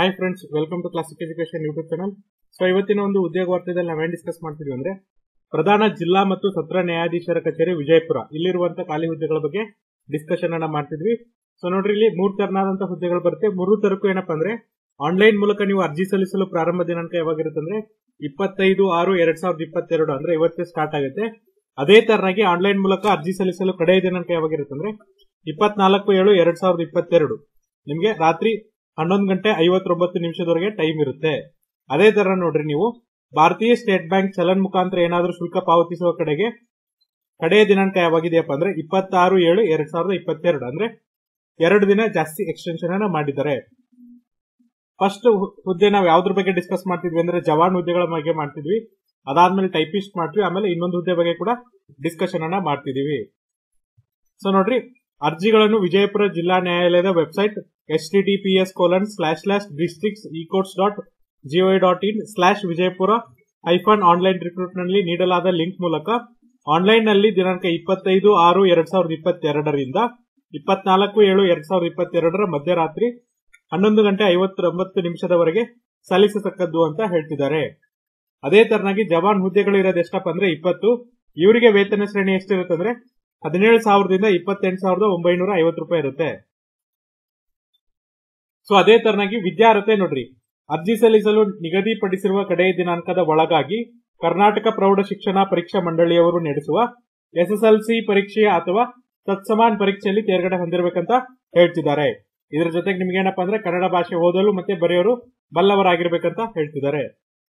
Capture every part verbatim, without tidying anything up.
Hi friends, welcome to classic education YouTube channel. So ಇವತ್ತಿನ ಒಂದು ಉದ್ಯೋಗ ವಾರ್ತೆಯಲ್ಲಿ ನಾವೇನ್ ಡಿಸ್ಕಸ್ ಮಾಡ್ತಿದ್ವಿ ಅಂದ್ರೆ ಪ್ರಧಾನ ಜಿಲ್ಲಾ ಮತ್ತು ಸತ್ರ ನ್ಯಾಯಾಧೀಶರ ಕಚೇರಿ ವಿಜಯಪುರ ಇಲ್ಲಿರುವಂತಹ ಖಾಲಿ ಹುದ್ದೆಗಳ ಬಗ್ಗೆ ಡಿಸ್ಕಷನ್ ಅನ್ನ ಮಾಡ್ತಿದ್ವಿ. ಸೊ ನೋಡ್ರಿ, ಇಲ್ಲಿ ಮೂರ್ ತರನಾದಂತಹ ಹುದ್ದೆಗಳು ಬರುತ್ತೆ. ಮೂರು ತರಕ್ಕೂ ಏನಪ್ಪಾ ಅಂದ್ರೆ ಆನ್ಲೈನ್ ಮೂಲಕ ನೀವು ಅರ್ಜಿ ಸಲ್ಲಿಸಲು ಪ್ರಾರಂಭ ದಿನಾಂಕ ಯಾವಾಗಿರುತ್ತೆ ಅಂದ್ರೆ ಇಪ್ಪತ್ತೈದು ಆರು ಎರಡ್ ಸಾವಿರದ ಇಪ್ಪತ್ತೆರಡು ಅಂದ್ರೆ ಇವತ್ತೇ ಸ್ಟಾರ್ಟ್ ಆಗುತ್ತೆ. ಅದೇ ತರನಾಗಿ ಆನ್ಲೈನ್ ಮೂಲಕ ಅರ್ಜಿ ಸಲ್ಲಿಸಲು ಕಡೆಯ ದಿನಾಂಕ ಯಾವಾಗಿರುತ್ತೆ ಅಂದ್ರೆ ಇಪ್ಪತ್ನಾಲ್ಕು ಏಳು ಎರಡ್ ಸಾವಿರದ ಇಪ್ಪತ್ತೆರಡು ನಿಮ್ಗೆ ರಾತ್ರಿ ಹನ್ನೊಂದು ಗಂಟೆ ಐವತ್ತೊಂಬತ್ತು ನಿಮಿಷದವರೆಗೆ ಟೈಮ್ ಇರುತ್ತೆ. ಅದೇ ತರ ನೋಡ್ರಿ, ನೀವು ಭಾರತೀಯ ಸ್ಟೇಟ್ ಬ್ಯಾಂಕ್ ಚಲನ್ ಮುಖಾಂತರ ಏನಾದ್ರೂ ಶುಲ್ಕ ಪಾವತಿಸುವ ಕಡೆಗೆ ಕಡೆಯ ದಿನಾಂಕ ಯಾವಾಗಿದೆಯಪ್ಪ ಅಂದ್ರೆ ಇಪ್ಪತ್ತಾರು ಏಳು ಎರಡ್ ಸಾವಿರದ ಇಪ್ಪತ್ತೆರಡು ಅಂದ್ರೆ ಎರಡು ದಿನ ಜಾಸ್ತಿ ಎಕ್ಸ್ಟೆನ್ಷನ್ ಅನ್ನ ಮಾಡಿದ್ದಾರೆ. ಫಸ್ಟ್ ಹುದ್ದೆ ನಾವು ಯಾವ್ದ್ರ ಬಗ್ಗೆ ಡಿಸ್ಕಸ್ ಮಾಡ್ತಿದ್ವಿ ಅಂದ್ರೆ ಜವಾನ್ ಹುದ್ದೆಗಳ ಬಗ್ಗೆ ಮಾಡ್ತಿದ್ವಿ. ಅದಾದ್ಮೇಲೆ ಟೈಪಿಸ್ಟ್ ಮಾಡ್ತೀವಿ. ಆಮೇಲೆ ಇನ್ನೊಂದು ಹುದ್ದೆ ಬಗ್ಗೆ ಕೂಡ ಡಿಸ್ಕಷನ್ ಅನ್ನ ಮಾಡ್ತಿದೀವಿ. ಸೊ ನೋಡ್ರಿ, ಅರ್ಜಿಗಳನ್ನು ವಿಜಯಪುರ ಜಿಲ್ಲಾ ನ್ಯಾಯಾಲಯದ website H T T P S colon slash slash districts ecourts dot G O dot in slash Vijayapura hyphen online recruit ನಲ್ಲಿ ನೀಡಲಾದ ಲಿಂಕ್ ಮೂಲಕ ಆನ್ಲೈನ್ ನಲ್ಲಿ ದಿನಾಂಕ ಇಪ್ಪತ್ತೈದು ಆರು ಎರಡ್ ಸಾವಿರದ ಇಪ್ಪತ್ತೆರಡರಿಂದ ಇಪ್ಪತ್ನಾಲ್ಕು ಏಳು ಎರಡ್ ಸಾವಿರದ ಇಪ್ಪತ್ತೆರಡರ ಮಧ್ಯರಾತ್ರಿ ಹನ್ನೊಂದು ಗಂಟೆ ಐವತ್ತೊಂಬತ್ತು ನಿಮಿಷದವರೆಗೆ ಸಲ್ಲಿಸತಕ್ಕದ್ದು ಅಂತ ಹೇಳ್ತಿದ್ದಾರೆ. ಅದೇ ತರನಾಗಿ ಜವಾನ್ ಹುದ್ದೆಗಳು ಇರೋದು ಎಷ್ಟಪ್ಪ ಅಂದ್ರೆ ಇಪ್ಪತ್ತು. ಇವರಿಗೆ ವೇತನ ಶ್ರೇಣಿ ಎಷ್ಟಿರುತ್ತೆ ಅಂದ್ರೆ ಹದಿನೇಳು ಸಾವಿರದಿಂದ ಇಪ್ಪತ್ತೆಂಟು ಸಾವಿರದ ಒಂಬೈನೂರ ಐವತ್ತು ರೂಪಾಯಿ ಇರುತ್ತೆ. ಸೊ ಅದೇ ತರನಾಗಿ ವಿದ್ಯಾರ್ಹತೆ ನೋಡ್ರಿ, ಅರ್ಜಿ ಸಲ್ಲಿಸಲು ನಿಗದಿಪಡಿಸಿರುವ ಕಡೆಯ ದಿನಾಂಕದ ಒಳಗಾಗಿ ಕರ್ನಾಟಕ ಪ್ರೌಢ ಶಿಕ್ಷಣ ಪರೀಕ್ಷಾ ಮಂಡಳಿಯವರು ನಡೆಸುವ ಎಸ್ಎಸ್ಎಲ್ಸಿ ಪರೀಕ್ಷೆ ಅಥವಾ ತತ್ಸಮಾನ ಪರೀಕ್ಷೆಯಲ್ಲಿ ತೇರ್ಗಡೆ ಹೊಂದಿರಬೇಕಂತ ಹೇಳ್ತಿದ್ದಾರೆ. ಇದರ ಜೊತೆಗೆ ನಿಮ್ಗೆ ಏನಪ್ಪಾ ಅಂದ್ರೆ ಕನ್ನಡ ಭಾಷೆ ಓದಲು ಮತ್ತೆ ಬರೆಯೋರು ಬಲ್ಲವರಾಗಿರ್ಬೇಕಂತ ಹೇಳ್ತಿದ್ದಾರೆ.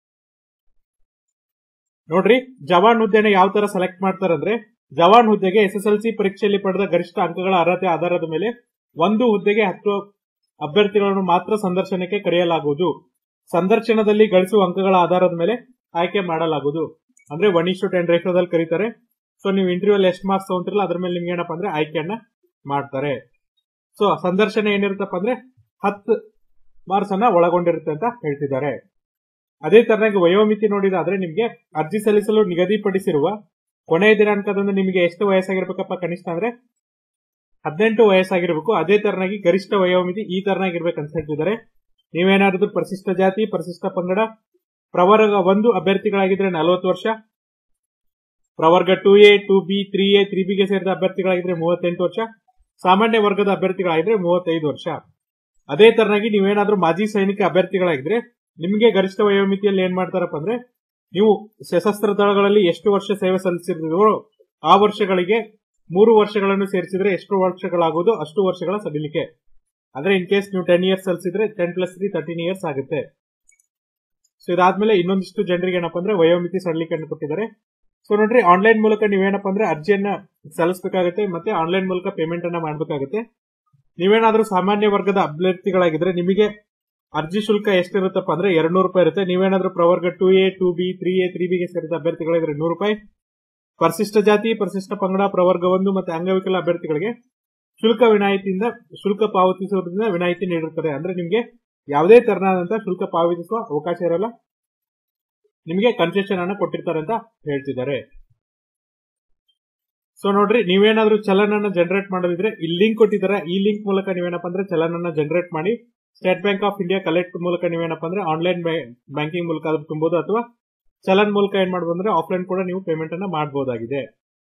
ನೋಡ್ರಿ, ಜವಾನ್ ಹುದ್ದೆನ ಯಾವ ತರ ಸೆಲೆಕ್ಟ್ ಮಾಡ್ತಾರಂದ್ರೆ ಜವಾನ್ ಹುದ್ದೆಗೆ ಎಸ್ಎಸ್ಎಲ್ಸಿ ಪರೀಕ್ಷೆಯಲ್ಲಿ ಪಡೆದ ಗರಿಷ್ಠ ಅಂಕಗಳ ಅರ್ಹತೆ ಆಧಾರದ ಮೇಲೆ ಒಂದು ಹುದ್ದೆಗೆ ಹತ್ತು ಅಭ್ಯರ್ಥಿಗಳನ್ನು ಮಾತ್ರ ಸಂದರ್ಶನಕ್ಕೆ ಕರೆಯಲಾಗುವುದು. ಸಂದರ್ಶನದಲ್ಲಿ ಗಳಿಸುವ ಅಂಕಗಳ ಆಧಾರದ ಮೇಲೆ ಆಯ್ಕೆ ಮಾಡಲಾಗುವುದು. ಅಂದ್ರೆ ಒನ್ ಇಷ್ಟು ಟೆನ್ ರೇಷೋದಲ್ಲಿ ಕರೀತಾರೆ. ಸೊ ನೀವು ಇಂಟರ್ವ್ಯೂ ಅಲ್ಲಿ ಎಷ್ಟು ಮಾರ್ಕ್ಸ್ ತಗೊಂತಿರಲ್ಲ ಅದ್ರ ಮೇಲೆ ನಿಮ್ಗೆ ಏನಪ್ಪಾ ಅಂದ್ರೆ ಆಯ್ಕೆಯನ್ನ ಮಾಡ್ತಾರೆ. ಸೊ ಸಂದರ್ಶನ ಏನಿರುತ್ತಪ್ಪ ಅಂದ್ರೆ ಹತ್ತು ಮಾರ್ಕ್ಸ್ ಅನ್ನ ಒಳಗೊಂಡಿರುತ್ತೆ ಅಂತ ಹೇಳ್ತಿದ್ದಾರೆ. ಅದೇ ತರನಾಗಿ ವಯೋಮಿತಿ ನೋಡಿದಾದ್ರೆ ನಿಮ್ಗೆ ಅರ್ಜಿ ಸಲ್ಲಿಸಲು ನಿಗದಿಪಡಿಸಿರುವ ಕೊನೆಯ ದಿನಾಂಕದಂದು ನಿಮಗೆ ಎಷ್ಟು ವಯಸ್ಸಾಗಿರ್ಬೇಕಪ್ಪ ಕನಿಷ್ಠ ಅಂದ್ರೆ ಹದಿನೆಂಟು ವಯಸ್ಸಾಗಿರ್ಬೇಕು. ಅದೇ ತರನಾಗಿ ಗರಿಷ್ಠ ವಯೋಮಿತಿ ಈ ತರನಾಗಿರ್ಬೇಕಂತ ಹೇಳ್ತಿದ್ದಾರೆ. ನೀವೇನಾದ್ರೂ ಪರಿಶಿಷ್ಟ ಜಾತಿ, ಪರಿಶಿಷ್ಟ ಪಂಗಡ, ಪ್ರವರ್ಗ ಒಂದು ಅಭ್ಯರ್ಥಿಗಳಾಗಿದ್ರೆ ನಲವತ್ತು ವರ್ಷ, ಪ್ರವರ್ಗ two A two B three A three ಬಿಗೆ ಸೇರಿದ ಅಭ್ಯರ್ಥಿಗಳಾಗಿದ್ರೆ ಮೂವತ್ತೆಂಟು ವರ್ಷ, ಸಾಮಾನ್ಯ ವರ್ಗದ ಅಭ್ಯರ್ಥಿಗಳಾಗಿದ್ರೆ ಮೂವತ್ತೈದು ವರ್ಷ. ಅದೇ ತರನಾಗಿ ನೀವೇನಾದ್ರೂ ಮಾಜಿ ಸೈನಿಕ ಅಭ್ಯರ್ಥಿಗಳಾಗಿದ್ರೆ ನಿಮಗೆ ಗರಿಷ್ಠ ವಯೋಮಿತಿಯಲ್ಲಿ ಏನ್ ಮಾಡ್ತಾರಪ್ಪ ಅಂದ್ರೆ ನೀವು ಸಶಸ್ತ್ರ ದಳಗಳಲ್ಲಿ ಎಷ್ಟು ವರ್ಷ ಸೇವೆ ಸಲ್ಲಿಸಿರೋ ಆ ವರ್ಷಗಳಿಗೆ ಮೂರು ವರ್ಷಗಳನ್ನು ಸೇರಿಸಿದ್ರೆ ಎಷ್ಟು ವರ್ಷಗಳಾಗುವುದು ಅಷ್ಟು ವರ್ಷಗಳ ಸಡಿಲಿಕೆ. ಅಂದ್ರೆ ಇನ್ ಕೇಸ್ ನೀವು ಟೆನ್ ಇಯರ್ಸ್ ಸಲ್ಲಿಸಿದ್ರೆ ten plus three thirteen years ಆಗುತ್ತೆ. ಸೊ ಇದಾದ್ಮೇಲೆ ಇನ್ನೊಂದಿಷ್ಟು ಜನರಿಗೆ ಏನಪ್ಪಾ ಅಂದ್ರೆ ವಯೋಮಿತಿ ಸಡಿಲಿಕೆಯನ್ನು ಕೊಟ್ಟಿದ್ದಾರೆ. ಸೊ ನೋಡ್ರಿ, ಆನ್ಲೈನ್ ಮೂಲಕ ನೀವೇನಪ್ಪ ಅಂದ್ರೆ ಅರ್ಜಿಯನ್ನ ಸಲ್ಲಿಸಬೇಕಾಗುತ್ತೆ ಮತ್ತೆ ಆನ್ಲೈನ್ ಮೂಲಕ ಪೇಮೆಂಟ್ ಅನ್ನ ಮಾಡಬೇಕಾಗುತ್ತೆ. ನೀವೇನಾದ್ರೂ ಸಾಮಾನ್ಯ ವರ್ಗದ ಅಭ್ಯರ್ಥಿಗಳಾಗಿದ್ರೆ ನಿಮಗೆ ಅರ್ಜಿ ಶುಲ್ಕ ಎಷ್ಟಿರುತ್ತಪ್ಪ ಅಂದ್ರೆ ಎರಡ್ ನೂರು ರೂಪಾಯಿ ಇರುತ್ತೆ. ನೀವೇನಾದ್ರೂ ಪ್ರವರ್ಗ two A two B three A three ಬಿಗೆ ಸೇರಿದ ಅಭ್ಯರ್ಥಿಗಳಿದ್ರೆ ನೂರು ರೂಪಾಯಿ. ಪರಿಶಿಷ್ಟ ಜಾತಿ, ಪರಿಶಿಷ್ಟ ಪಂಗಡ, ಪ್ರವರ್ಗ ಒಂದು ಮತ್ತೆ ಅಂಗವಿಕಲ ಅಭ್ಯರ್ಥಿಗಳಿಗೆ ಶುಲ್ಕ ವಿನಾಯಿತಿಯಿಂದ ಶುಲ್ಕ ಪಾವತಿಸುವುದರಿಂದ ವಿನಾಯಿತಿ ನೀಡಿರುತ್ತದೆ. ಅಂದ್ರೆ ನಿಮ್ಗೆ ಯಾವುದೇ ತರನಾದಂತಹ ಶುಲ್ಕ ಪಾವತಿಸುವ ಅವಕಾಶ ಇರಲ್ಲ, ನಿಮಗೆ ಕನ್ಸೆಷನ್ ಅನ್ನ ಕೊಟ್ಟಿರ್ತಾರೆ ಅಂತ ಹೇಳ್ತಿದ್ದಾರೆ. ಸೊ ನೋಡ್ರಿ, ನೀವೇನಾದ್ರೂ ಚಲನ್ ಅನ್ನ ಜನರೇಟ್ ಮಾಡೋದಿದ್ರೆ ಈ ಲಿಂಕ್ ಕೊಟ್ಟಿದ್ದಾರೆ. ಈ ಲಿಂಕ್ ಮೂಲಕ ನೀವೇನಪ್ಪ ಅಂದ್ರೆ ಚಲನ್ ಅನ್ನ ಜನರೇಟ್ ಮಾಡಿ state bank of India collect ಮೂಲಕ ನೀವೇನಪ್ಪ ಅಂದ್ರೆ ಆನ್ಲೈನ್ ಬ್ಯಾಂಕಿಂಗ್ ಮೂಲಕ ಅದು ತುಂಬಬಹುದು, ಅಥವಾ ಚಲನ್ ಮೂಲಕ ಏನ್ ಮಾಡಬಹುದು ಅಂದ್ರೆ ಆಫ್ಲೈನ್ ಕೂಡ ನೀವು ಪೇಮೆಂಟ್ ಅನ್ನ ಮಾಡಬಹುದಾಗಿದೆ.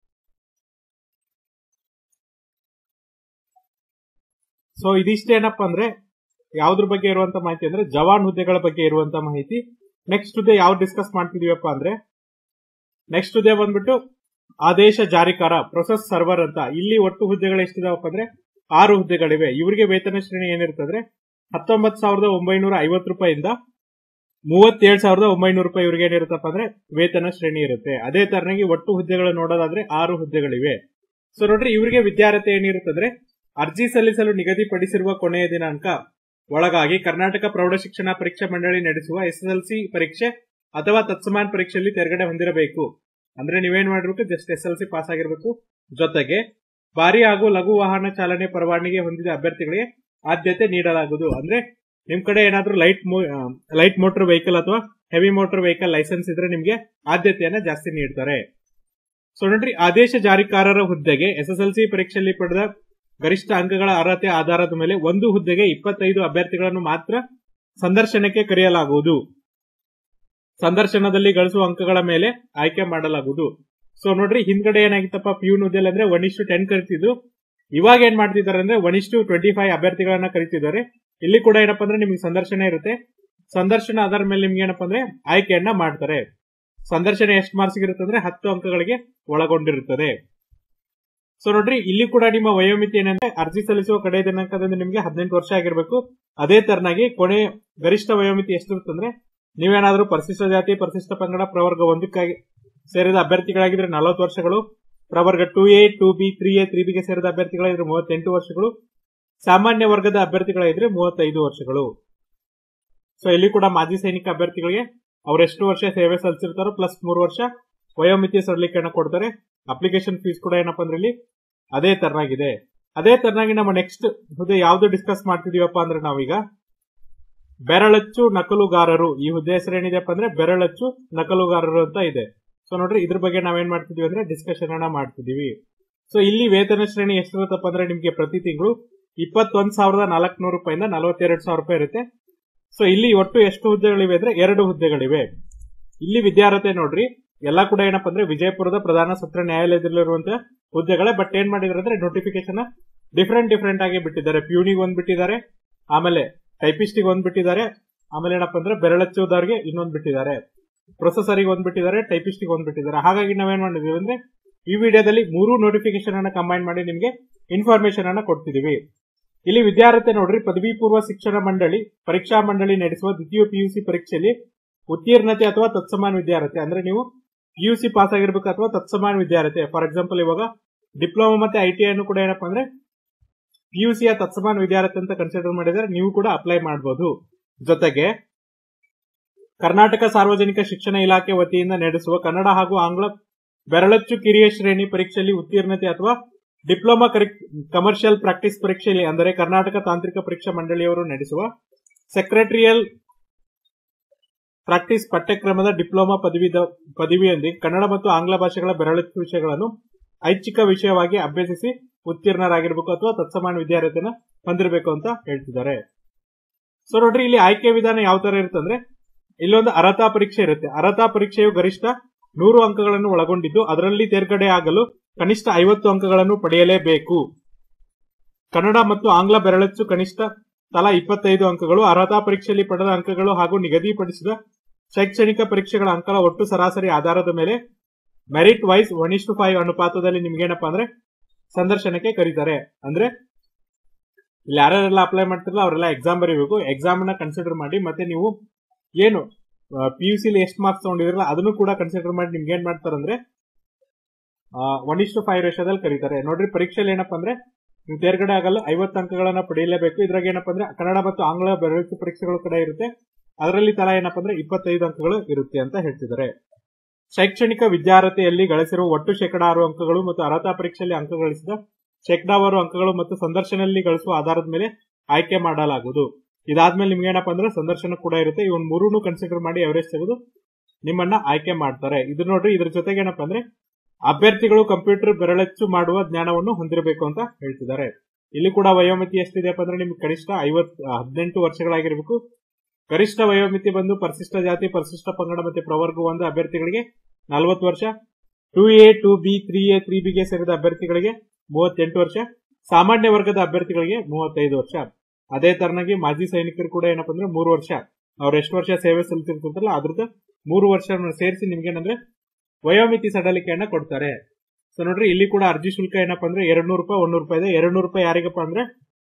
ಸೊ ಇದಿಷ್ಟೇನಪ್ಪ ಅಂದ್ರೆ ಯಾವ್ದ್ರ ಬಗ್ಗೆ ಇರುವಂತ ಮಾಹಿತಿ ಅಂದ್ರೆ ಜವಾನ್ ಹುದ್ದೆಗಳ ಬಗ್ಗೆ ಇರುವಂತ ಮಾಹಿತಿ. ನೆಕ್ಸ್ಟ್ ಹುದ್ದೆ ಯಾವ್ದು ಡಿಸ್ಕಸ್ ಮಾಡ್ತಿದೀವಪ್ಪ ಅಂದ್ರೆ ನೆಕ್ಸ್ಟ್ ಹುದ್ದೆ ಬಂದ್ಬಿಟ್ಟು ಆದೇಶ ಜಾರಿಕಾರ ಪ್ರೊಸೆಸ್ ಸರ್ವರ್ ಅಂತ. ಇಲ್ಲಿ ಒಟ್ಟು ಹುದ್ದೆಗಳು ಎಷ್ಟಿದಾವಪ್ಪ ಅಂದ್ರೆ ಆರು ಹುದ್ದೆಗಳಿವೆ. ಇವರಿಗೆ ವೇತನ ಶ್ರೇಣಿ ಏನಿರುತ್ತೆ ಅಂದ್ರೆ ಹತ್ತೊಂಬತ್ತು ಸಾವಿರದ ಒಂಬೈನೂರ ಐವತ್ತು ರೂಪಾಯಿಂದ ಮೂವತ್ತೇಳು ಸಾವಿರದ ಒಂಬೈನೂರು ರೂಪಾಯಿ ಇವರಿಗೆ ಏನಿರುತ್ತಪ್ಪ ಅಂದ್ರೆ ವೇತನ ಶ್ರೇಣಿ ಇರುತ್ತೆ. ಅದೇ ತರನಾಗಿ ಒಟ್ಟು ಹುದ್ದೆಗಳು ನೋಡೋದಾದ್ರೆ ಆರು ಹುದ್ದೆಗಳಿವೆ. ಸೊ ನೋಡ್ರಿ, ಇವರಿಗೆ ವಿದ್ಯಾರ್ಹತೆ ಏನಿರುತ್ತಂದ್ರೆ ಅರ್ಜಿ ಸಲ್ಲಿಸಲು ನಿಗದಿಪಡಿಸಿರುವ ಕೊನೆಯ ದಿನಾಂಕ ಒಳಗಾಗಿ ಕರ್ನಾಟಕ ಪ್ರೌಢ ಶಿಕ್ಷಣ ಪರೀಕ್ಷಾ ಮಂಡಳಿ ನಡೆಸುವ ಎಸ್ಎಸ್ಎಲ್ಸಿ ಪರೀಕ್ಷೆ ಅಥವಾ ತತ್ಸಮಾನ ಪರೀಕ್ಷೆಯಲ್ಲಿ ತೇರ್ಗಡೆ ಹೊಂದಿರಬೇಕು. ಅಂದ್ರೆ ನೀವೇನ್ ಮಾಡಿರ್ಬೇಕು, just S L C pass ಆಗಿರ್ಬೇಕು. ಜೊತೆಗೆ ಭಾರಿ ಹಾಗೂ ಲಘು ವಾಹನ ಚಾಲನೆ ಪರವಾನಗಿ ಹೊಂದಿದ ಅಭ್ಯರ್ಥಿಗಳಿಗೆ ಆದ್ಯತೆ ನೀಡಲಾಗುವುದು. ಅಂದ್ರೆ ನಿಮ್ ಕಡೆ ಏನಾದ್ರೂ ಲೈಟ್ ಲೈಟ್ ಮೋಟರ್ ವೆಹಿಕಲ್ ಅಥವಾ ಹೆವಿ ಮೋಟರ್ ವೆಹಿಕಲ್ ಲೈಸೆನ್ಸ್ ಇದ್ರೆ ನಿಮ್ಗೆ ಆದ್ಯತೆಯನ್ನ ಜಾಸ್ತಿ ನೀಡ್ತಾರೆ. ಸೊ ನೋಡ್ರಿ, ಆದೇಶ ಜಾರಿಕಾರರ ಹುದ್ದೆಗೆ ಎಸ್ಎಸ್ಎಲ್ಸಿ ಪರೀಕ್ಷೆಯಲ್ಲಿ ಪಡೆದ ಗರಿಷ್ಠ ಅಂಕಗಳ ಅರ್ಹತೆ ಆಧಾರದ ಮೇಲೆ ಒಂದು ಹುದ್ದೆಗೆ ಇಪ್ಪತ್ತೈದು ಅಭ್ಯರ್ಥಿಗಳನ್ನು ಮಾತ್ರ ಸಂದರ್ಶನಕ್ಕೆ ಕರೆಯಲಾಗುವುದು. ಸಂದರ್ಶನದಲ್ಲಿ ಗಳಿಸುವ ಅಂಕಗಳ ಮೇಲೆ ಆಯ್ಕೆ ಮಾಡಲಾಗುವುದು. ಸೊ ನೋಡ್ರಿ, ಹಿಂದ್ಗಡೆ ಏನಾಗಿತ್ತಪ್ಪ, ಪ್ಯೂನ್ ಹುದ್ದೆಯಲ್ಲಿ ಅಂದ್ರೆ ಒನ್ ಇಷ್ಟು ಟೆನ್ ಕರಿತಿದ್ರು. ಇವಾಗ ಏನ್ ಮಾಡ್ತಿದ್ದಾರೆ ಅಂದ್ರೆ ಒನ್ ಇಷ್ಟು ಟ್ವೆಂಟಿ ಫೈವ್ ಅಭ್ಯರ್ಥಿಗಳನ್ನ ಕರಿತಿದ್ದಾರೆ. ಇಲ್ಲಿ ಕೂಡ ಏನಪ್ಪಾ ಅಂದ್ರೆ ನಿಮ್ಗೆ ಸಂದರ್ಶನ ಇರುತ್ತೆ. ಸಂದರ್ಶನ ಆಧಾರ ಮೇಲೆ ನಿಮ್ಗೆ ಏನಪ್ಪಾ ಅಂದ್ರೆ ಆಯ್ಕೆಯನ್ನ ಮಾಡ್ತಾರೆ. ಸಂದರ್ಶನ ಎಷ್ಟು ಮಾರ್ಕ್ಸ್ ಇರುತ್ತೆ ಅಂದ್ರೆ ಹತ್ತು ಅಂಕಗಳಿಗೆ ಒಳಗೊಂಡಿರುತ್ತದೆ. ಸೊ ನೋಡ್ರಿ, ಇಲ್ಲಿ ಕೂಡ ನಿಮ್ಮ ವಯೋಮಿತಿ ಏನಂದ್ರೆ ಅರ್ಜಿ ಸಲ್ಲಿಸುವ ಕಡೆ ದಿನಾಂಕದಿಂದ ನಿಮ್ಗೆ ಹದಿನೆಂಟು ವರ್ಷ ಆಗಿರ್ಬೇಕು. ಅದೇ ತರನಾಗಿ ಕೊನೆ ಗರಿಷ್ಠ ವಯೋಮಿತಿ ಎಷ್ಟಿರುತ್ತೆ ಅಂದ್ರೆ ನೀವೇನಾದ್ರೂ ಪರಿಶಿಷ್ಟ ಜಾತಿ, ಪರಿಶಿಷ್ಟ ಪಂಗಡ, ಪ್ರವರ್ಗ ಒಂದಕ್ಕಾಗಿ ಸೇರಿದ ಅಭ್ಯರ್ಥಿಗಳಾಗಿದ್ರೆ ನಲವತ್ತು ವರ್ಷಗಳು, ಪ್ರವರ್ಗ two A two B three A three ಬಿಗೆ ಸೇರಿದ ಅಭ್ಯರ್ಥಿಗಳಾಗಿದ್ರೆ ಮೂವತ್ತೆಂಟು ವರ್ಷಗಳು, ಸಾಮಾನ್ಯ ವರ್ಗದ ಅಭ್ಯರ್ಥಿಗಳಾಗಿದ್ರೆ ಮೂವತ್ತೈದು ವರ್ಷಗಳು. ಸೊ ಇಲ್ಲಿ ಕೂಡ ಮಾಜಿ ಸೈನಿಕ ಅಭ್ಯರ್ಥಿಗಳಿಗೆ ಅವರೆಷ್ಟು ವರ್ಷ ಸೇವೆ ಸಲ್ಲಿಸಿರ್ತಾರೋ ಪ್ಲಸ್ ಮೂರು ವರ್ಷ ವಯೋಮಿತಿ ಸಡಿಲಿಕೆಯನ್ನ ಕೊಡ್ತಾರೆ. ಅಪ್ಲಿಕೇಶನ್ ಫೀಸ್ ಕೂಡ ಏನಪ್ಪಾ ಅಂದ್ರೆ ಇಲ್ಲಿ ಅದೇ ತರನಾಗಿದೆ. ಅದೇ ತರನಾಗಿ ನಮ್ಮ ನೆಕ್ಸ್ಟ್ ಹುದ್ದೆ ಯಾವ್ದು ಡಿಸ್ಕಸ್ ಮಾಡ್ತಿದೀವಪ್ಪ ಅಂದ್ರೆ ನಾವೀಗ ಬೆರಳಚ್ಚು ನಕಲುಗಾರರು. ಈ ಹುದ್ದೆ ಹೆಸರು ಏನಿದೆಪ್ಪ ಅಂದ್ರೆ ಬೆರಳಚ್ಚು ನಕಲುಗಾರರು ಅಂತ ಇದೆ. ಸೊ ನೋಡ್ರಿ, ಇದ್ರ ಬಗ್ಗೆ ನಾವೇನ್ ಮಾಡ್ತಿದೀವಿ ಅಂದ್ರೆ ಡಿಸ್ಕಷನ್ ಅನ್ನ ಮಾಡ್ತಿದೀವಿ. ಸೊ ಇಲ್ಲಿ ವೇತನ ಶ್ರೇಣಿ ಎಷ್ಟಿರುತ್ತಪ್ಪ ಅಂದ್ರೆ ನಿಮ್ಗೆ ಪ್ರತಿ ತಿಂಗಳು ಇಪ್ಪತ್ತೊಂದ್ ಸಾವಿರದ ನಾಲ್ಕುನೂರು ರೂಪಾಯಿಂದ ನಲವತ್ತೆರಡು ಸಾವಿರ ರೂಪಾಯಿ ಇರುತ್ತೆ. ಸೊ ಇಲ್ಲಿ ಒಟ್ಟು ಎಷ್ಟು ಹುದ್ದೆಗಳಿವೆ ಅಂದ್ರೆ ಎರಡು ಹುದ್ದೆಗಳಿವೆ. ಇಲ್ಲಿ ವಿದ್ಯಾರ್ಹತೆ ನೋಡ್ರಿ ಎಲ್ಲಾ ಕೂಡ ಏನಪ್ಪಾ ಅಂದ್ರೆ ವಿಜಯಪುರದ ಪ್ರಧಾನ ಸತ್ರ ನ್ಯಾಯಾಲಯದಲ್ಲಿರುವಂತಹ ಹುದ್ದೆಗಳೇ. ಬಟ್ ಏನ್ ಮಾಡಿದಾರೆ ಅಂದ್ರೆ ನೋಟಿಫಿಕೇಶನ್ ಡಿಫ್ರೆಂಟ್ ಡಿಫ್ರೆಂಟ್ ಆಗಿ ಬಿಟ್ಟಿದ್ದಾರೆ. ಪ್ಯೂನಿಗೆ ಒಂದ್ ಬಿಟ್ಟಿದ್ದಾರೆ, ಆಮೇಲೆ ಟೈಪಿಸ್ಟಿಗೆ ಒಂದ್ ಬಿಟ್ಟಿದ್ದಾರೆ, ಆಮೇಲೆ ಏನಪ್ಪಾ ಅಂದ್ರೆ ಬೆರಳಚ್ಚುದವರಿಗೆ ಇನ್ನೊಂದ್ ಬಿಟ್ಟಿದ್ದಾರೆ, ಪ್ರೊಸೆಸರಿಗೆ ಒಂದ್ ಬಿಟ್ಟಿದ್ದಾರೆ, ಟೈಪಿಸ್ಟಿಗೆ ಒಂದ್ ಬಿಟ್ಟಿದ್ದಾರೆ. ಹಾಗಾಗಿ ನಾವೇನ್ ಮಾಡಿದೀವಿ ಅಂದ್ರೆ ಈ ವಿಡಿಯೋದಲ್ಲಿ ಮೂರು ನೋಟಿಫಿಕೇಶನ್ ಅನ್ನ ಕಂಬೈನ್ ಮಾಡಿ ನಿಮ್ಗೆ ಇನ್ಫಾರ್ಮೇಶನ್ ಅನ್ನ ಕೊಡ್ತಿದೀವಿ. ಇಲ್ಲಿ ವಿದ್ಯಾರ್ಹತೆ ನೋಡ್ರಿ, ಪದವಿ ಪೂರ್ವ ಶಿಕ್ಷಣ ಮಂಡಳಿ ಪರೀಕ್ಷಾ ಮಂಡಳಿ ನಡೆಸುವ ದ್ವಿತೀಯ ಪಿಯುಸಿ ಪರೀಕ್ಷೆಯಲ್ಲಿ ಉತ್ತೀರ್ಣತೆ ಅಥವಾ ತತ್ಸಮಾನ ವಿದ್ಯಾರ್ಹತೆ ಅಂದ್ರೆ ನೀವು ಪಿಯುಸಿ ಪಾಸ್ ಆಗಿರ್ಬೇಕು ಅಥವಾ ತತ್ಸಮಾನ ವಿದ್ಯಾರ್ಹತೆ. ಫಾರ್ ಎಕ್ಸಾಂಪಲ್ ಇವಾಗ ಡಿಪ್ಲೊಮಾ ಮತ್ತೆ ಐಟಿ ಅನ್ನು ಕೂಡ ಏನಪ್ಪಾ ಅಂದ್ರೆ ಪಿಯುಸಿಯ ತತ್ಸಮಾನ ವಿದ್ಯಾರ್ಹತೆ ಅಂತ ಕನ್ಸಿಡರ್ ಮಾಡಿದರೆ ನೀವು ಕೂಡ ಅಪ್ಲೈ ಮಾಡಬಹುದು. ಜೊತೆಗೆ ಕರ್ನಾಟಕ ಸಾರ್ವಜನಿಕ ಶಿಕ್ಷಣ ಇಲಾಖೆ ವತಿಯಿಂದ ನಡೆಸುವ ಕನ್ನಡ ಹಾಗೂ ಆಂಗ್ಲ ಬೆರಳಚ್ಚು ಕಿರಿಯ ಶ್ರೇಣಿ ಪರೀಕ್ಷೆಯಲ್ಲಿ ಉತ್ತೀರ್ಣತೆ ಅಥವಾ ಡಿಪ್ಲೊಮಾ ಕಮರ್ಷಿಯಲ್ ಪ್ರಾಕ್ಟೀಸ್ ಪರೀಕ್ಷೆಯಲ್ಲಿ ಅಂದರೆ ಕರ್ನಾಟಕ ತಾಂತ್ರಿಕ ಪರೀಕ್ಷಾ ಮಂಡಳಿಯವರು ನಡೆಸುವ ಸೆಕ್ರೆಟರಿಯಲ್ ಪ್ರಾಕ್ಟೀಸ್ ಪಠ್ಯಕ್ರಮದ ಡಿಪ್ಲೊಮಾ ಪದವಿ ಪದವಿಯೊಂದಿಗೆ ಕನ್ನಡ ಮತ್ತು ಆಂಗ್ಲ ಭಾಷೆಗಳ ಬೆರಳಚ್ಚು ವಿಷಯಗಳನ್ನು ಐಚ್ಛಿಕ ವಿಷಯವಾಗಿ ಅಭ್ಯಸಿಸಿ ಉತ್ತೀರ್ಣರಾಗಿರ್ಬೇಕು ಅಥವಾ ತತ್ಸಮಾನ ವಿದ್ಯಾರ್ಹತೆಯನ್ನು ಹೊಂದಿರಬೇಕು ಅಂತ ಹೇಳ್ತಿದ್ದಾರೆ. ಸೊ ನೋಡ್ರಿ, ಇಲ್ಲಿ ಆಯ್ಕೆ ವಿಧಾನ ಯಾವ ತರ ಇರುತ್ತೆ ಅಂದ್ರೆ ಇಲ್ಲೊಂದು ಅರ್ಹತಾ ಪರೀಕ್ಷೆ ಇರುತ್ತೆ. ಅರ್ಹತಾ ಪರೀಕ್ಷೆಯು ಗರಿಷ್ಠ ನೂರು ಅಂಕಗಳನ್ನು ಒಳಗೊಂಡಿದ್ದು ಅದರಲ್ಲಿ ತೇರ್ಗಡೆ ಆಗಲು ಕನಿಷ್ಠ ಐವತ್ತು ಅಂಕಗಳನ್ನು ಪಡೆಯಲೇಬೇಕು. ಕನ್ನಡ ಮತ್ತು ಆಂಗ್ಲ ಬೆರಳಚ್ಚು ಕನಿಷ್ಠ ತಲಾ ಇಪ್ಪತ್ತೈದು ಅಂಕಗಳು. ಅರ್ಹತಾ ಪರೀಕ್ಷೆಯಲ್ಲಿ ಪಡೆದ ಅಂಕಗಳು ಹಾಗೂ ನಿಗದಿಪಡಿಸಿದ ಶೈಕ್ಷಣಿಕ ಪರೀಕ್ಷೆಗಳ ಅಂಕಗಳ ಒಟ್ಟು ಸರಾಸರಿ ಆಧಾರದ ಮೇಲೆ ಮೆರಿಟ್ ವೈಸ್ ಒನ್ ಇಷ್ಟು ಫೈವ್ ಅನುಪಾತದಲ್ಲಿ ನಿಮ್ಗೇನಪ್ಪಾ ಅಂದ್ರೆ ಸಂದರ್ಶನಕ್ಕೆ ಕರೀತಾರೆ. ಅಂದ್ರೆ ಇಲ್ಲಿ ಯಾರೆಲ್ಲ ಅಪ್ಲೈ ಮಾಡ್ತಿರಲ್ಲ ಅವರೆಲ್ಲ ಎಕ್ಸಾಮ್ ಬರೀಬೇಕು. ಎಕ್ಸಾಮ್ ನ ಕನ್ಸಿಡರ್ ಮಾಡಿ ಮತ್ತೆ ನೀವು ಏನು ಪಿ ಯು ಸಿಲಿ ಎಷ್ಟು ಮಾರ್ಕ್ಸ್ ತಗೊಂಡಿದ್ರಲ್ಲ ಅದನ್ನು ಕೂಡ ಕನ್ಸಿಡರ್ ಮಾಡಿ ನಿಮ್ಗೆ ಏನ್ ಮಾಡ್ತಾರೆ ಅಂದ್ರೆ ಒನ್ ಇಷ್ಟು ಫೈವ್ ರೇಷದಲ್ಲಿ ಕರೀತಾರೆ. ನೋಡ್ರಿ, ಪರೀಕ್ಷೆಯಲ್ಲಿ ಏನಪ್ಪಾ ಅಂದ್ರೆ ನೀವು ತೇರ್ಗಡೆ ಆಗಲ್ಲ ಐವತ್ತು ಅಂಕಗಳನ್ನ ಪಡೆಯಲೇಬೇಕು. ಇದ್ರಾಗ ಏನಪ್ಪಾ ಅಂದ್ರೆ ಕನ್ನಡ ಮತ್ತು ಆಂಗ್ಲ ಬೆರಳಚ್ಚು ಪರೀಕ್ಷೆಗಳು ಕೂಡ ಇರುತ್ತೆ. ಅದರಲ್ಲಿ ತಲಾ ಏನಪ್ಪಾ ಅಂದ್ರೆ ಇಪ್ಪತ್ತೈದು ಅಂಕಗಳು ಇರುತ್ತೆ ಅಂತ ಹೇಳ್ತಿದ್ದಾರೆ. ಶೈಕ್ಷಣಿಕ ವಿದ್ಯಾರ್ಹತೆಯಲ್ಲಿ ಗಳಿಸಿರುವ ಒಟ್ಟು ಶೇಕಡಾರು ಅಂಕಗಳು ಮತ್ತು ಅರ್ಹತಾ ಪರೀಕ್ಷೆಯಲ್ಲಿ ಅಂಕ ಗಳಿಸಿದ ಶೇಕಡಾವಾರು ಅಂಕಗಳು ಮತ್ತು ಸಂದರ್ಶನದಲ್ಲಿ ಗಳಿಸುವ ಆಧಾರದ ಮೇಲೆ ಆಯ್ಕೆ ಮಾಡಲಾಗುವುದು. ಇದಾದ್ಮೇಲೆ ನಿಮ್ಗೆ ಏನಪ್ಪಾ ಅಂದ್ರೆ ಸಂದರ್ಶನ ಕೂಡ ಇರುತ್ತೆ. ಇವನ್ ಮೂರನ್ನು ಕನ್ಸಿಡರ್ ಮಾಡಿ ಎವರೇಜ್ ತೆಗೆದು ನಿಮ್ಮನ್ನ ಆಯ್ಕೆ ಮಾಡ್ತಾರೆ. ಇದು ನೋಡ್ರಿ, ಇದ್ರ ಜೊತೆಗೆ ಏನಪ್ಪಾ ಅಂದ್ರೆ ಅಭ್ಯರ್ಥಿಗಳು ಕಂಪ್ಯೂಟರ್ ಬೆರಳಚ್ಚು ಮಾಡುವ ಜ್ಞಾನವನ್ನು ಹೊಂದಿರಬೇಕು ಅಂತ ಹೇಳ್ತಿದ್ದಾರೆ. ಇಲ್ಲಿ ಕೂಡ ವಯೋಮಿತಿ ಎಷ್ಟಿದೆಯಪ್ಪ ಅಂದ್ರೆ ನಿಮ್ಗೆ ಕನಿಷ್ಠ ಐವತ್ ಹದಿನೆಂಟು ವರ್ಷಗಳಾಗಿರ್ಬೇಕು. ಗರಿಷ್ಠ ವಯೋಮಿತಿ ಬಂದು ಪರಿಶಿಷ್ಟ ಜಾತಿ, ಪರಿಶಿಷ್ಟ ಪಂಗಡ ಮತ್ತೆ ಪ್ರವರ್ಗ ಒಂದು ಅಭ್ಯರ್ಥಿಗಳಿಗೆ ನಲವತ್ತು ವರ್ಷ, two A two B three A three ಬಿಗೆ ಸೇರಿದ ಅಭ್ಯರ್ಥಿಗಳಿಗೆ ಮೂವತ್ತೆಂಟು ವರ್ಷ, ಸಾಮಾನ್ಯ ವರ್ಗದ ಅಭ್ಯರ್ಥಿಗಳಿಗೆ ಮೂವತ್ತೈದು ವರ್ಷ. ಅದೇ ತರನಾಗಿ ಮಾಜಿ ಸೈನಿಕರು ಕೂಡ ಏನಪ್ಪಾ ಅಂದ್ರೆ ಮೂರು ವರ್ಷ ಅವ್ರು ಎಷ್ಟು ವರ್ಷ ಸೇವೆ ಸಲ್ಲಿಸಿರ್ತಾರಲ್ಲ ಅದ್ರದ್ದು ಮೂರು ವರ್ಷ ಸೇರಿಸಿ ನಿಮ್ಗೇನಂದ್ರೆ ವಯೋಮಿತಿ ಸಡಲಿಕೆಯನ್ನ ಕೊಡ್ತಾರೆ. ಸೊ ನೋಡ್ರಿ, ಇಲ್ಲಿ ಕೂಡ ಅರ್ಜಿ ಶುಲ್ಕ ಏನಪ್ಪಾ ಅಂದ್ರೆ ಎರಡ್ ನೂರು ರೂಪಾಯಿ ಒಂದೂರು ರೂಪಾಯಿ ಇದೆ. ಎರಡ್ ನೂರು ರೂಪಾಯಿ ಯಾರಿಗಪ್ಪ ಅಂದ್ರೆ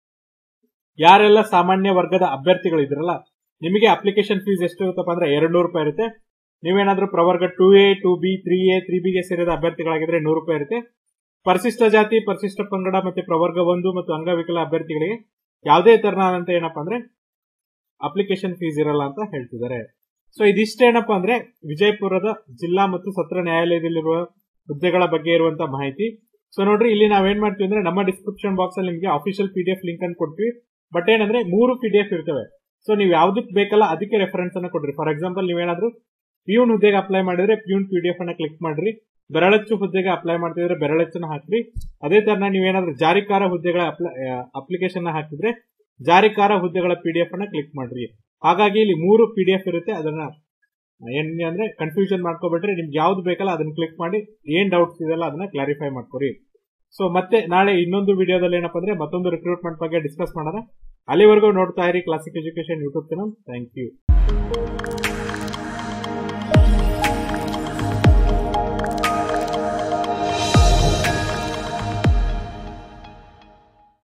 ಯಾರೆಲ್ಲ ಸಾಮಾನ್ಯ ವರ್ಗದ ಅಭ್ಯರ್ಥಿಗಳು ಇದ್ರಲ್ಲ ನಿಮಗೆ ಅಪ್ಲಿಕೇಶನ್ ಫೀಸ್ ಎಷ್ಟು ಇರುತ್ತಪ್ಪ ಅಂದ್ರೆ ಎರಡ್ ನೂರು ರೂಪಾಯಿ ಇರುತ್ತೆ. ನೀವೇನಾದ್ರೂ ಪ್ರವರ್ಗ two A two B three A three ಬಿಗೆ ಸೇರಿದ ಅಭ್ಯರ್ಥಿಗಳಾಗಿದ್ರೆ ನೂರು ರೂಪಾಯಿ ಇರುತ್ತೆ. ಪರಿಶಿಷ್ಟ ಜಾತಿ, ಪರಿಶಿಷ್ಟ ಪಂಗಡ ಮತ್ತೆ ಪ್ರವರ್ಗ ಒಂದು ಮತ್ತು ಅಂಗವಿಕಲ ಅಭ್ಯರ್ಥಿಗಳಿಗೆ ಯಾವುದೇ ತರನಾದಂತ ಏನಪ್ಪಾ ಅಂದ್ರೆ ಅಪ್ಲಿಕೇಶನ್ ಫೀಸ್ ಇರಲ್ಲ ಅಂತ ಹೇಳ್ತಿದ್ದಾರೆ. ಸೊ ಇದಿಷ್ಟೇನಪ್ಪಾ ಅಂದ್ರೆ ವಿಜಯಪುರದ ಜಿಲ್ಲಾ ಮತ್ತು ಸತ್ರ ನ್ಯಾಯಾಲಯದಲ್ಲಿರುವ ಹುದ್ದೆಗಳ ಬಗ್ಗೆ ಇರುವಂತಹ ಮಾಹಿತಿ. ಸೊ ನೋಡ್ರಿ, ಇಲ್ಲಿ ನಾವೇನ್ ಮಾಡ್ತೀವಿ ಅಂದ್ರೆ ನಮ್ಮ ಡಿಸ್ಕ್ರಿಪ್ಷನ್ ಬಾಕ್ಸ್ ಅಲ್ಲಿ ನಿಮಗೆ official P D F link ಅನ್ನು ಕೊಡ್ತೀವಿ. ಬಟ್ ಏನಂದ್ರೆ ಮೂರು ಪಿ ಡಿ ಎಫ್ ಇರ್ತವೆ. ಸೊ ನೀವು ಯಾವ್ದಕ್ ಬೇಕಲ್ಲ ಅದಕ್ಕೆ ರೆಫರೆನ್ಸ್ ಅನ್ನ ಕೊಡ್ರಿ. ಫಾರ್ ಎಕ್ಸಾಂಪಲ್ ನೀವೇನಾದ್ರೂ ಪ್ಯೂನ್ ಹುದ್ದೆಗೆ ಅಪ್ಲೈ ಮಾಡಿದ್ರೆ ಪ್ಯೂನ್ ಪಿ ಡಿ ಎಫ್ ಅನ್ನ ಕ್ಲಿಕ್ ಮಾಡ್ರಿ. ಬೆರಳಚ್ಚು ಹುದ್ದೆಗೆ ಅಪ್ಲೈ ಮಾಡ್ತಿದ್ರೆ ಬೆರಳಚ್ಚನ್ನ ಹಾಕ್ರಿ. ಅದೇ ತರ ನೀವೇನಾದ್ರೂ ಜಾರಿಕಾರ ಹುದ್ದೆಗಳ ಅಪ್ಲಿಕೇಶನ್ ಹಾಕಿದ್ರೆ ಜಾರಿಕಾರ ಹುದ್ದೆಗಳ ಪಿಡಿಎಫ್ ಅನ್ನ ಕ್ಲಿಕ್ ಮಾಡ್ರಿ. ಹಾಗಾಗಿ ಇಲ್ಲಿ ಮೂರು ಪಿಡಿಎಫ್ ಇರುತ್ತೆ. ಅದನ್ನ ಏನ್ ಅಂದ್ರೆ ಕನ್ಫ್ಯೂಷನ್ ಮಾಡ್ಕೊಬಿಟ್ರೆ ನಿಮ್ಗೆ ಯಾವ್ದು ಬೇಕಲ್ಲ ಅದನ್ನ ಕ್ಲಿಕ್ ಮಾಡಿ ಏನ್ ಡೌಟ್ಸ್ ಇದೆಲ್ಲ ಅದನ್ನ ಕ್ಲಾರಿಫೈ ಮಾಡ್ಕೊರಿ. ಸೊ ಮತ್ತೆ ನಾಳೆ ಇನ್ನೊಂದು ವಿಡಿಯೋದಲ್ಲಿ ಏನಪ್ಪಾ ಅಂದ್ರೆ ಮತ್ತೊಂದು ರಿಕ್ರೂಟ್ಮೆಂಟ್ ಬಗ್ಗೆ ಡಿಸ್ಕಸ್ ಮಾಡೋಣ. ಅಲ್ಲಿವರೆಗೂ ನೋಡ್ತಾ ಇರಿ classic education YouTube channel. Thank you.